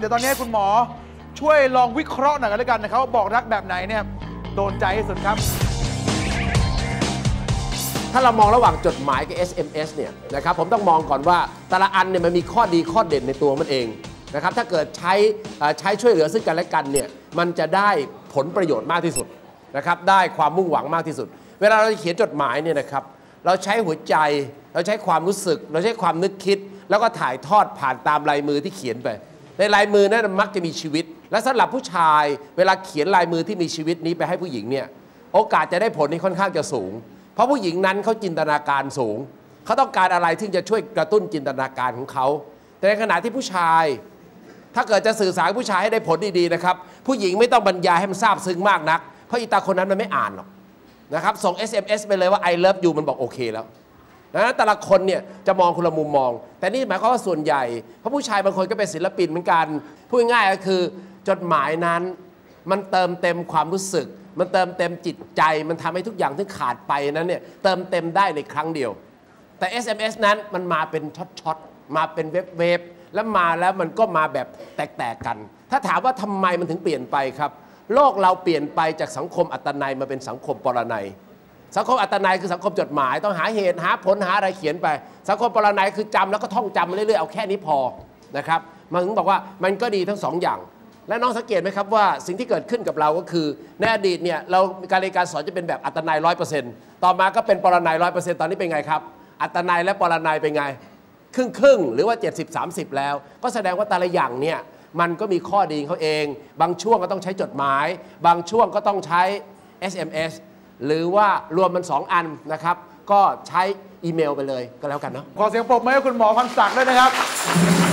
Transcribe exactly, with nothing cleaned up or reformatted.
ดี๋ยวตอนนี้คุณหมอช่วยลองวิเคราะห์หน่อยกันแล้วกันนะครับว่าบอกรักแบบไหนเนี่ยโดนใจที่สุดครับถ้าเรามองระหว่างจดหมายกับ เอส เอ็ม เอส เนี่ยนะครับผมต้องมองก่อนว่าแต่ละอันเนี่ยมันมีข้อดีข้อเด่นในตัวมันเองนะครับถ้าเกิดใช้ใช้ช่วยเหลือซึ่งกันและกันเนี่ยมันจะได้ผลประโยชน์มากที่สุดนะครับได้ความมุ่งหวังมากที่สุดเวลาเราเขียนจดหมายเนี่ยนะครับเราใช้หัวใจเราใช้ความรู้สึกเราใช้ความนึกคิดแล้วก็ถ่ายทอดผ่านตามลายมือที่เขียนไปในลายมือนั้นมักจะมีชีวิตและสำหรับผู้ชายเวลาเขียนลายมือที่มีชีวิตนี้ไปให้ผู้หญิงเนี่ยโอกาสจะได้ผลนี่ค่อนข้างจะสูงเพราะผู้หญิงนั้นเขาจินตนาการสูงเขาต้องการอะไรที่จะช่วยกระตุ้นจินตนาการของเขาแต่ในขณะที่ผู้ชายถ้าเกิดจะสื่อสารผู้ชายให้ได้ผลดีๆนะครับผู้หญิงไม่ต้องบรรยายให้มันซาบซึ้งมากนักเพราะอีตาคนนั้นมันไม่อ่านหรอกนะครับส่ง เอส เอ็ม เอส ไปเลยว่า I love you มันบอกโอเคแล้วนะแต่ละคนเนี่ยจะมองคนละมุมมองแต่นี่หมายความว่าส่วนใหญ่เพราะผู้ชายบางคนก็เป็นศิลปินเหมือนกันพูดง่ายๆก็คือจดหมายนั้นมันเติมเต็มความรู้สึกมันเติมเต็มจิตใจมันทำให้ทุกอย่างที่ขาดไปนั้นเนี่ยเติมเต็มได้ในครั้งเดียวแต่ เอส เอ็ม เอส นั้นมันมาเป็นช็อตๆมาเป็นเวฟๆแล้วมาแล้วมันก็มาแบบแตกๆกันถ้าถามว่าทำไมมันถึงเปลี่ยนไปครับโลกเราเปลี่ยนไปจากสังคมอัตนัยมาเป็นสังคมปรนัยสังคมอัตนัยคือสังคมจดหมายต้องหาเหตุหาผลหาอะไรเขียนไปสังคมปรนัยคือจำแล้วก็ท่องจำเรื่อยๆเอาแค่นี้พอนะครับมันถึงบอกว่ามันก็ดีทั้งสองอย่างและน้องสังเกตไหมครับว่าสิ่งที่เกิดขึ้นกับเราก็คือในอดีตเนี่ยเราการเรียนการสอนจะเป็นแบบอัตนัยร้อยเปอร์เซ็นต์ต่อมาก็เป็นปรนัยร้อยเปอร์เซ็นต์ตอนนี้เป็นไงครับอัตนัยและปรนัยเป็นไงครึ่งครึ่งหรือว่าเจ็ดสิบ สามสิบแล้วก็แสดงว่าแต่ละอย่างเนี่ยมันก็มีข้อดีเขาเองบางช่วงก็ต้องใช้จดหมายบางช่วงก็ต้องใช้ เอส เอ็ม เอส หรือว่ารวมมันสองอันนะครับก็ใช้อีเมลไปเลยก็แล้วกันเนาะขอเสียงปรบมือให้คุณหมอพรศักดิ์ด้วยนะครับ